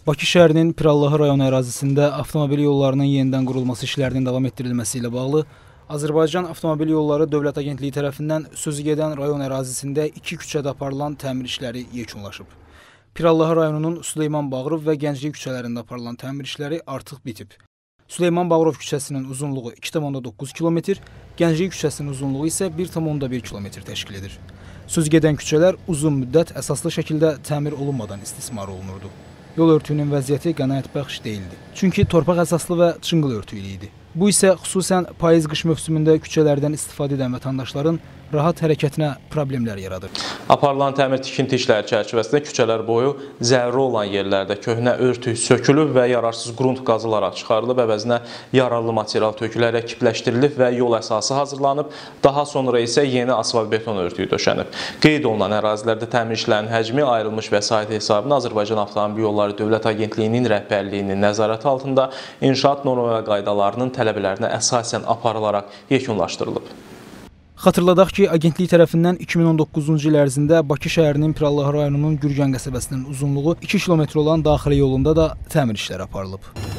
Bakı şəhərinin Pirallahı rayonu ərazisində avtomobil yollarının yenidən qurulması işlərinin davam etdirilməsi ilə bağlı Azərbaycan Avtomobil Yolları Dövlət Agentliyi tərəfindən sözügedən rayon ərazisində 2 küçədə aparılan təmir işləri yekunlaşıb. Pirallahı rayonunun Süleyman Bağırov və Gənclik küçələrində aparılan təmir işləri artıq bitib. Süleyman Bağırov küçəsinin uzunluğu 2,9 km, Gənclik küçəsinin uzunluğu isə 1,1 km təşkil edir. Sözügedən küçələr uzun müddət əsaslı şəkildə təmir olunmadan istismar olunurdu. Yol örtüyünün vəziyyəti qənaətbəxş deyildi. Çünki torpaq əsaslı və çınqıl örtüylü idi. Bu isə xüsusən payız-qış mövsümündə küçələrdən istifadə edən vətəndaşların rahat hərəkətinə problemlər yaradır. Aparılan təmir tikinti işləri çərçivəsində küçələr boyu zəruri olan yerlərdə köhnə örtük sökülüb və yararsız qrunt qazılaraq çıxarılıb, əvəzinə yararlı material tökülərək kipləşdirilib və yol əsası hazırlanıb, daha sonra isə yeni asfalt beton örtüyü döşənib. Qeyd olunan ərazilərdə təmir işlərinin həcmi ayrılmış vəsait hesabına Azərbaycan Avtomobil Yolları Dövlət Agentliyinin rəhbərliyinin nəzarəti altında inşaat norma və qaydalarının tələblərinə əsasən aparılaraq yekunlaşdırılıb. Xatırladaq ki, agentlik tərəfindən 2019-cu il ərzində Bakı şəhərinin Pirallahı rayonunun Gürgən qəsəbəsinin uzunluğu 2 km olan daxili yolunda da təmir işləri aparılıb.